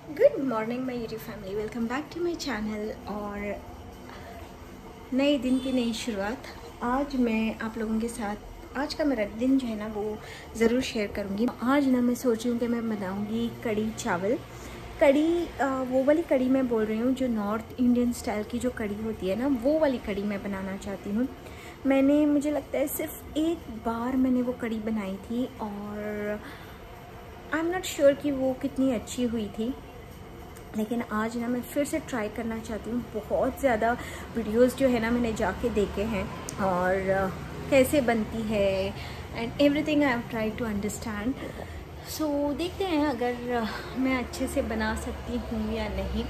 Good morning my YouTube family, welcome back to my channel. और नए दिन की नई शुरुआत। आज मैं आप लोगों के साथ आज का मेरा दिन जो है ना वो ज़रूर शेयर करूँगी। आज ना मैं सोच रही हूँ कि मैं बनाऊँगी कड़ी चावल। कड़ी वो वाली कड़ी मैं बोल रही हूँ जो नॉर्थ इंडियन स्टाइल की जो कड़ी होती है ना, वो वाली कड़ी मैं बनाना चाहती हूँ। मुझे लगता है सिर्फ एक बार मैंने वो कड़ी बनाई थी और आई एम नॉट श्योर कि वो कितनी अच्छी हुई थी, लेकिन आज ना मैं फिर से ट्राई करना चाहती हूँ। बहुत ज़्यादा वीडियोस जो है ना मैंने जाके देखे हैं और कैसे बनती है and everything I have try to understand. So देखते हैं अगर मैं अच्छे से बना सकती हूँ या नहीं।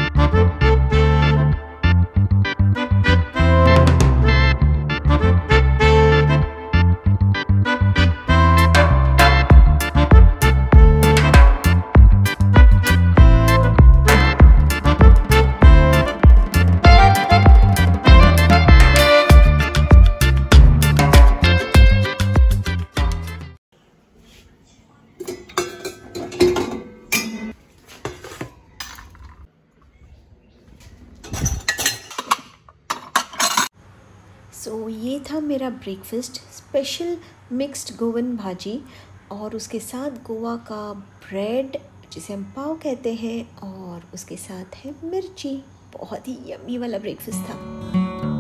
सो ये था मेरा ब्रेकफास्ट, स्पेशल मिक्स्ड गोवन भाजी और उसके साथ गोवा का ब्रेड जिसे हम पाव कहते हैं और उसके साथ है मिर्ची। बहुत ही यम्मी वाला ब्रेकफास्ट था।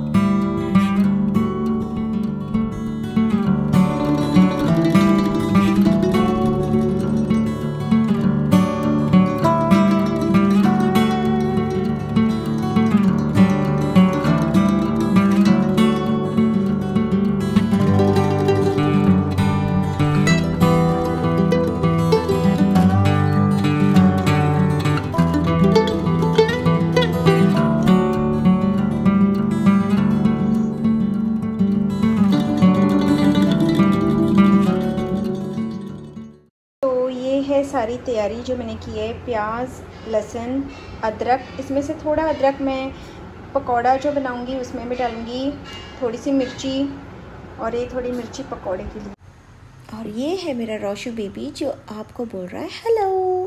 सारी तैयारी जो मैंने की है, प्याज, लहसुन, अदरक, इसमें से थोड़ा अदरक मैं पकौड़ा जो बनाऊंगी उसमें भी डालूंगी, थोड़ी सी मिर्ची और ये थोड़ी मिर्ची पकौड़े के लिए। और ये है मेरा रोशू बेबी जो आपको बोल रहा है हेलो।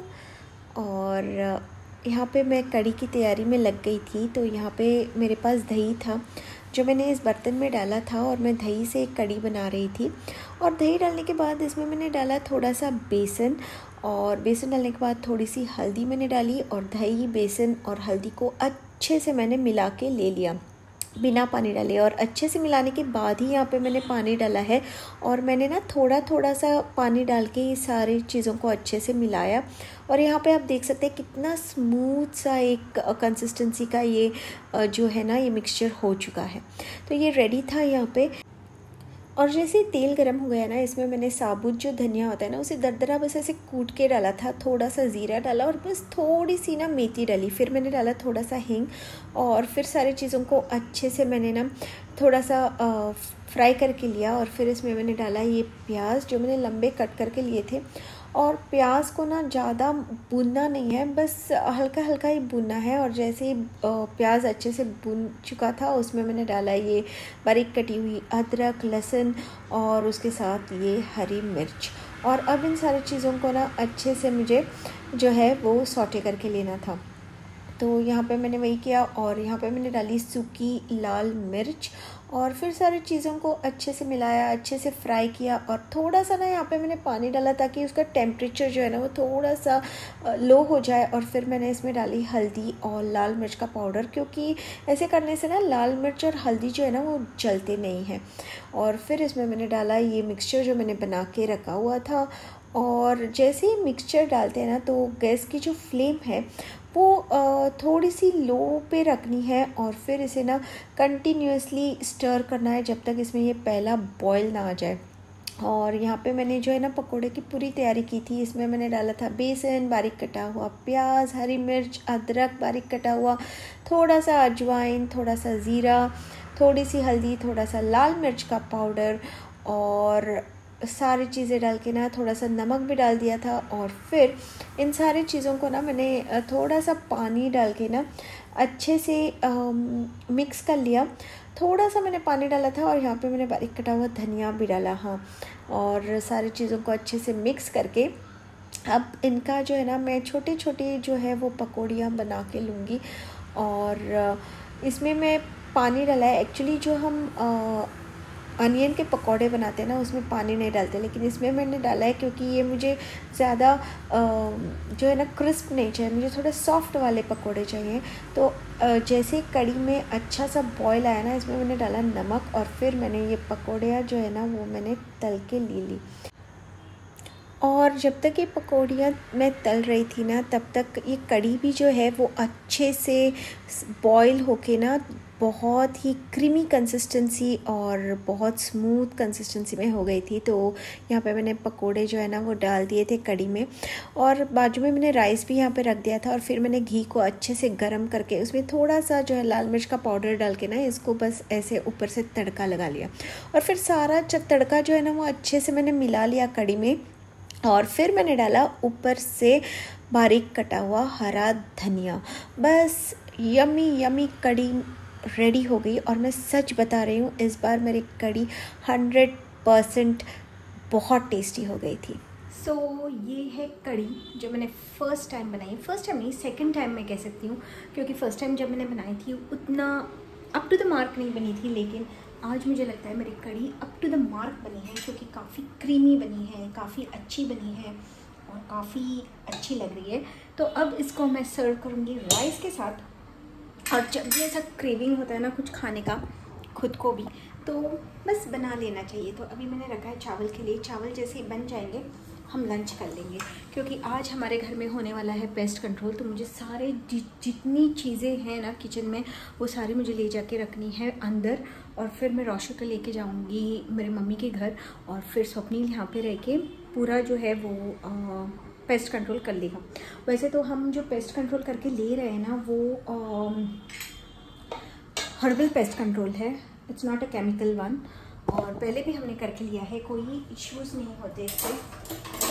और यहाँ पे मैं कड़ी की तैयारी में लग गई थी, तो यहाँ पे मेरे पास दही था जो मैंने इस बर्तन में डाला था और मैं दही से एक कड़ी बना रही थी। और दही डालने के बाद इसमें मैंने डाला थोड़ा सा बेसन और बेसन डालने के बाद थोड़ी सी हल्दी मैंने डाली और दही, बेसन और हल्दी को अच्छे से मैंने मिला के ले लिया बिना पानी डाले। और अच्छे से मिलाने के बाद ही यहाँ पे मैंने पानी डाला है और मैंने ना थोड़ा थोड़ा सा पानी डाल के ये सारी चीज़ों को अच्छे से मिलाया। और यहाँ पे आप देख सकते हैं कितना स्मूथ सा एक कंसिस्टेंसी का ये जो है ना ये मिक्सचर हो चुका है। तो ये रेडी था यहाँ पे। और जैसे तेल गरम हो गया ना, इसमें मैंने साबुत जो धनिया होता है ना उसे दरदरा बस ऐसे कूट के डाला था, थोड़ा सा ज़ीरा डाला और बस थोड़ी सी ना मेथी डाली। फिर मैंने डाला थोड़ा सा हींग और फिर सारी चीज़ों को अच्छे से मैंने ना थोड़ा सा फ्राई करके लिया। और फिर इसमें मैंने डाला ये प्याज जो मैंने लंबे कट करके लिए थे। और प्याज को ना ज़्यादा भूनना नहीं है, बस हल्का हल्का ही भूनना है। और जैसे ही प्याज अच्छे से भून चुका था उसमें मैंने डाला ये बारीक कटी हुई अदरक, लहसुन और उसके साथ ये हरी मिर्च। और अब इन सारी चीज़ों को ना अच्छे से मुझे जो है वो सौटे करके लेना था। तो यहाँ पे मैंने वही किया और यहाँ पे मैंने डाली सूखी लाल मिर्च और फिर सारी चीज़ों को अच्छे से मिलाया, अच्छे से फ्राई किया। और थोड़ा सा ना यहाँ पे मैंने पानी डाला ताकि उसका टेम्परेचर जो है ना वो थोड़ा सा लो हो जाए। और फिर मैंने इसमें डाली हल्दी और लाल मिर्च का पाउडर, क्योंकि ऐसे करने से ना लाल मिर्च और हल्दी जो है ना वो जलते नहीं हैं। और फिर इसमें मैंने डाला ये मिक्सचर जो मैंने बना के रखा हुआ था। और जैसे ही मिक्सचर डालते हैं ना तो गैस की जो फ्लेम है वो थोड़ी सी लो पे रखनी है और फिर इसे ना कंटिन्यूअसली स्टर करना है जब तक इसमें ये पहला बॉयल ना आ जाए। और यहाँ पे मैंने जो है ना पकोड़े की पूरी तैयारी की थी। इसमें मैंने डाला था बेसन, बारीक कटा हुआ प्याज, हरी मिर्च, अदरक बारीक कटा हुआ, थोड़ा सा अजवाइन, थोड़ा सा ज़ीरा, थोड़ी सी हल्दी, थोड़ा सा लाल मिर्च का पाउडर और सारी चीज़ें डाल के ना थोड़ा सा नमक भी डाल दिया था। और फिर इन सारी चीज़ों को ना मैंने थोड़ा सा पानी डाल के ना अच्छे से मिक्स कर लिया। थोड़ा सा मैंने पानी डाला था और यहाँ पे मैंने बारीक कटा हुआ धनिया भी डाला। हाँ, और सारी चीज़ों को अच्छे से मिक्स करके अब इनका जो है ना मैं छोटे छोटे जो है वो पकौड़ियाँ बना के लूँगी। और इसमें मैं पानी डाला है। एक्चुअली जो हम अनियन के पकौड़े बनाते हैं ना उसमें पानी नहीं डालते, लेकिन इसमें मैंने डाला है क्योंकि ये मुझे ज़्यादा जो है ना क्रिस्प नहीं चाहिए, मुझे थोड़े सॉफ्ट वाले पकौड़े चाहिए। तो जैसे कड़ी में अच्छा सा बॉयल आया ना, इसमें मैंने डाला नमक और फिर मैंने ये पकौड़ियाँ जो है ना वो मैंने तल के ले ली। और जब तक ये पकौड़ियाँ मैं तल रही थी ना तब तक ये कड़ी भी जो है वो अच्छे से बॉईल होके ना बहुत ही क्रीमी कंसिस्टेंसी और बहुत स्मूथ कंसिस्टेंसी में हो गई थी। तो यहाँ पे मैंने पकोड़े जो है ना वो डाल दिए थे कड़ी में, और बाजू में मैंने राइस भी यहाँ पे रख दिया था। और फिर मैंने घी को अच्छे से गरम करके उसमें थोड़ा सा जो है लाल मिर्च का पाउडर डाल के ना इसको बस ऐसे ऊपर से तड़का लगा लिया। और फिर सारा तड़का जो है ना वो अच्छे से मैंने मिला लिया कड़ी में। और फिर मैंने डाला ऊपर से बारीक कटा हुआ हरा धनिया। बस यमी यमी कड़ी रेडी हो गई। और मैं सच बता रही हूँ इस बार मेरी कड़ी 100% बहुत टेस्टी हो गई थी। सो ये है कड़ी जो मैंने फ़र्स्ट टाइम बनाई। फ़र्स्ट टाइम नहीं, सेकंड टाइम मैं कह सकती हूँ, क्योंकि फ़र्स्ट टाइम जब मैंने बनाई थी उतना अप टू द मार्क नहीं बनी थी, लेकिन आज मुझे लगता है मेरी कड़ी अप टू द मार्क बनी है, क्योंकि काफ़ी क्रीमी बनी है, काफ़ी अच्छी बनी है और काफ़ी अच्छी लग रही है। तो अब इसको मैं सर्व करूँगी राइस के साथ। और जब भी ऐसा क्रेविंग होता है ना कुछ खाने का खुद को भी, तो बस बना लेना चाहिए। तो अभी मैंने रखा है चावल के लिए। चावल जैसे ही बन जाएंगे हम लंच कर लेंगे, क्योंकि आज हमारे घर में होने वाला है पेस्ट कंट्रोल। तो मुझे सारे जितनी चीज़ें हैं ना किचन में वो सारी मुझे ले जाके रखनी है अंदर। और फिर मैं रोशु को लेके जाऊंगी मेरे मम्मी के घर, और फिर स्वप्निल यहाँ पे रह के पूरा जो है वो पेस्ट कंट्रोल कर लेगा। वैसे तो हम जो पेस्ट कंट्रोल करके ले रहे हैं ना वो हर्बल पेस्ट कंट्रोल है, it's not a chemical one. और पहले भी हमने करके लिया है, कोई इश्यूज़ नहीं होते इससे।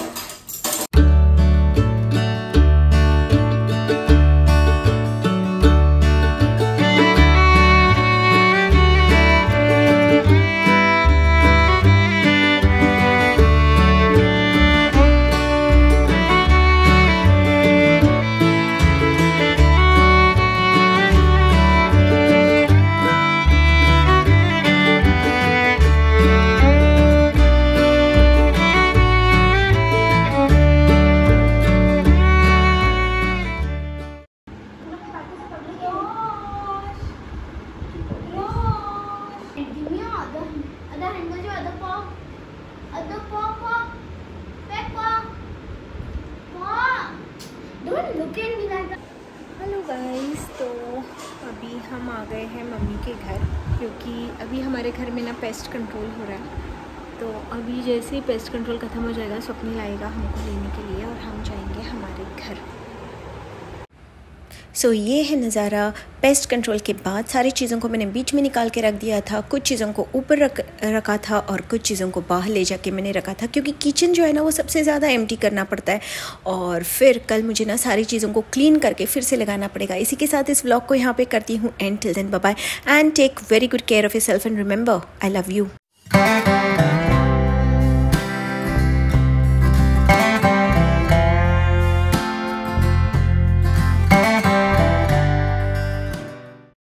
हेलो गाइस, तो अभी हम आ गए हैं मम्मी के घर, क्योंकि अभी हमारे घर में ना पेस्ट कंट्रोल हो रहा है। तो अभी जैसे ही पेस्ट कंट्रोल ख़त्म हो जाएगा स्वप्निल आएगा हमको लेने के लिए और हम जाएंगे हमारे घर। सो ये है नज़ारा पेस्ट कंट्रोल के बाद। सारी चीज़ों को मैंने बीच में निकाल के रख दिया था, कुछ चीज़ों को ऊपर रखा था और कुछ चीज़ों को बाहर ले जाके मैंने रखा था, क्योंकि किचन जो है ना वो सबसे ज़्यादा एम्प्टी करना पड़ता है। और फिर कल मुझे ना सारी चीज़ों को क्लीन करके फिर से लगाना पड़ेगा। इसी के साथ इस व्लॉग को यहाँ पे करती हूँ and. Till then bye bye and take very good care of yourself and remember I love you.